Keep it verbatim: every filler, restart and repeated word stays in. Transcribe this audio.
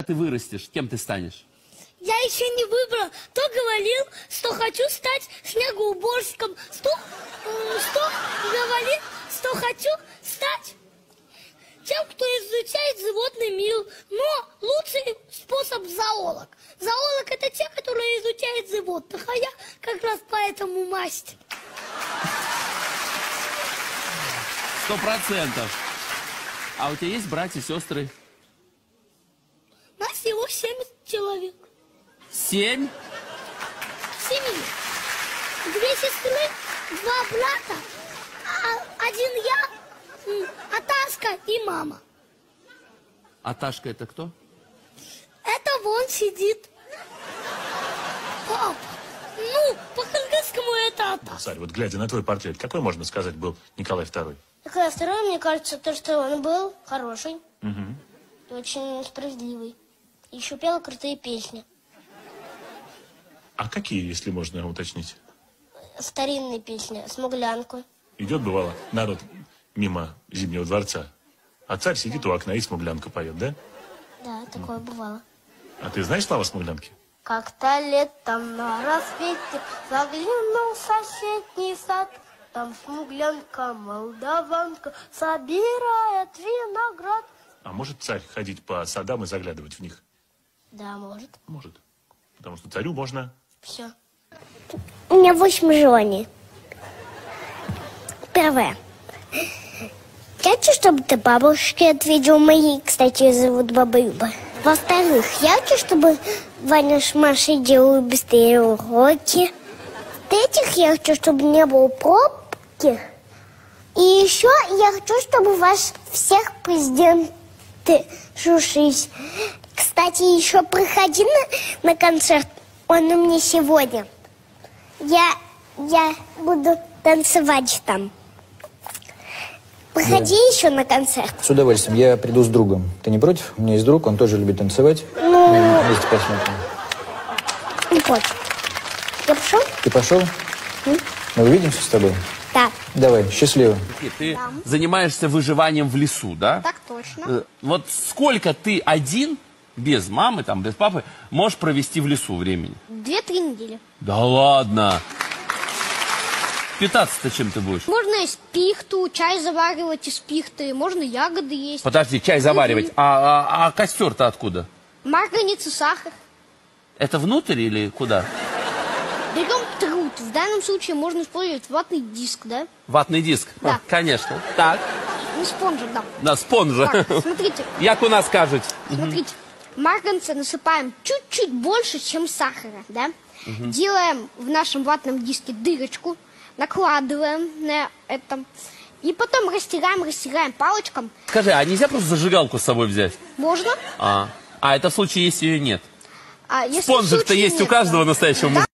Ты вырастешь, кем ты станешь? Я еще не выбрал. То говорил, что хочу стать снегоуборщиком. Что, э, что говорил, что хочу стать тем, кто изучает животный мир. Но лучший способ зоолог. Зоолог — это те, которые изучают животных. А я как раз поэтому мастер. Сто процентов. А у тебя есть братья, сестры? Нас всего семь человек. Семь? Семьи. Две сестры, два брата, а один я, Аташка и мама. Аташка это кто? Это вон сидит. Пап, ну, по-кыргызскому это Аташка. Царь, вот глядя на твой портрет, какой, можно сказать, был Николай Второй? Николай Второй, мне кажется, то, что он был хороший, Угу. и очень справедливый. Еще пел крутые песни. А какие, если можно уточнить? Старинные песни, Смуглянку. Идет, бывало, народ мимо Зимнего дворца, а царь сидит у окна и Смуглянку поет, да? Да, такое бывало. А ты знаешь слова Смуглянки? Как-то летом на рассвете заглянул в соседний сад. Там Смуглянка, молдаванка, собирает виноград. А может царь ходить по садам и заглядывать в них? Да, может. Может. Потому что царю можно... Все. У меня восемь желаний. Первое. Я хочу, чтобы ты бабушке ответил моей, кстати, ее зовут Баба Люба. Во-вторых, я хочу, чтобы Ваня с Машей делали быстрее уроки. В-третьих, я хочу, чтобы не было пробки. И еще я хочу, чтобы у вас всех президенты слушались. Кстати, еще приходи на, на концерт. Он у меня сегодня. Я, я буду танцевать там. Приходи Да. еще на концерт. С удовольствием. Я приду с другом. Ты не против? У меня есть друг, он тоже любит танцевать. Ну, Мы вместе посмотрим. не против. Я пошел? Ты пошел? М? Мы увидимся с тобой? Да. Давай, счастливо. Ты занимаешься выживанием в лесу, да? Так точно. Э, Вот сколько ты один, без мамы, там, без папы, можешь провести в лесу времени? Две-три недели. Да ладно! Питаться-то чем ты будешь? Можно есть пихту, чай заваривать из пихты, можно ягоды есть. Подожди, чай заваривать. А, а, а костер-то откуда? Марганец и сахар. Это внутрь или куда? Берем труд. В данном случае можно использовать ватный диск, да? Ватный диск? Да. А, конечно. Так, Не спонжик, да. на спонжа. Так, смотрите, Як у нас кажуть. смотрите. Марганца насыпаем чуть-чуть больше, чем сахара, да? Делаем в нашем ватном диске дырочку, накладываем на это. И потом растираем, растираем палочком. Скажи, а нельзя просто зажигалку с собой взять? Можно. А, а это в случае, если ее нет. А если Спонжик-то случае есть у нет, каждого да. настоящего мужика.